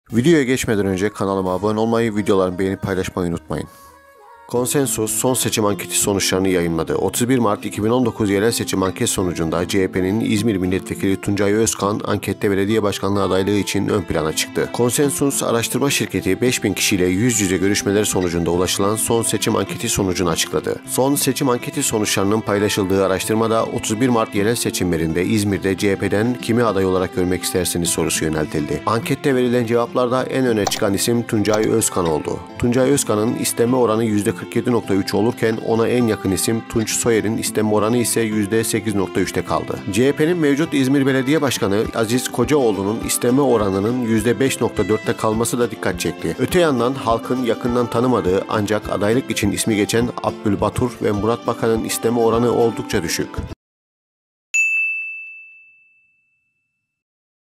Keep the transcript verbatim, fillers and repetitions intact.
Videoya geçmeden önce kanalıma abone olmayı, videolarımı beğenip paylaşmayı unutmayın. Konsensus son seçim anketi sonuçlarını yayınladı. otuz bir Mart iki bin on dokuz yerel seçim anket sonucunda C H P'nin İzmir Milletvekili Tuncay Özkan ankette belediye başkanlığı adaylığı için ön plana çıktı. Konsensus araştırma şirketi beş bin kişiyle yüz yüze görüşmeler sonucunda ulaşılan son seçim anketi sonucunu açıkladı. Son seçim anketi sonuçlarının paylaşıldığı araştırmada otuz bir Mart yerel seçimlerinde İzmir'de C H P'den kimi aday olarak görmek istersiniz sorusu yöneltildi. Ankette verilen cevaplarda en öne çıkan isim Tuncay Özkan oldu. Tuncay Özkan'ın isteme oranı yüzde kırk yedi nokta üç olurken ona en yakın isim Tunç Soyer'in isteme oranı ise yüzde sekiz nokta üçte kaldı. C H P'nin mevcut İzmir Belediye Başkanı Aziz Kocaoğlu'nun isteme oranının yüzde beş nokta dörtte kalması da dikkat çekti. Öte yandan halkın yakından tanımadığı ancak adaylık için ismi geçen Abdülbatur ve Murat Bakan'ın isteme oranı oldukça düşük.